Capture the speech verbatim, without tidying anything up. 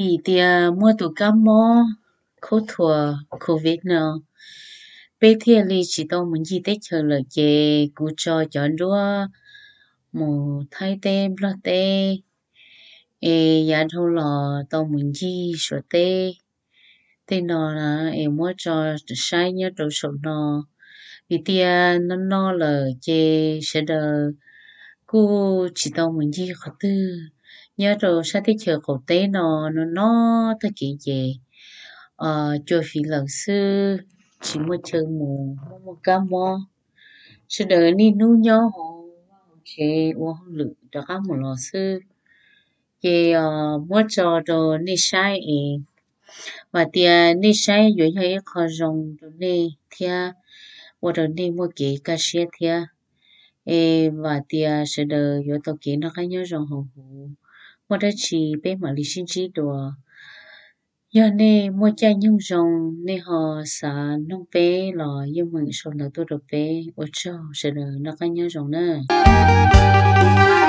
Vì tia mua tụ cam mò khô thua covid nè bây thiên li chỉ tao muốn gì tết chờ lời chè cú cho chọn đua một thay tên lo tê ê giá thâu lò tao muốn gì sửa tê tên nó là em mua cho sai nhớ đồ sổ nó vì tia nó nó là chè sẽ đờ cú chỉ tao muốn gì khó tư nhớ đồ sao tết chờ cổ tế nó nó nó thật kỳ chè ờ cho phi lần sư chỉ một chơi mù một cá mò sư đợi ni nu nhớ hồ chế ô lự đó cá một lò sư chế ờ mua cho đồ ni sai e và tia ni sai rồi hay khó rong đồ ni thia và đồ ni mua kỹ cá sấu thia e và tia sư đợi rồi tao kỹ nó cái nhớ rong hồ hồ mua đó chỉ bé mà lý sinh chỉ đồ giờ này mua chai nhung rong này họ xả nông bé lò nhưng mà số là tôi được bé ở chỗ sẽ là nó cái nhớ rong nữa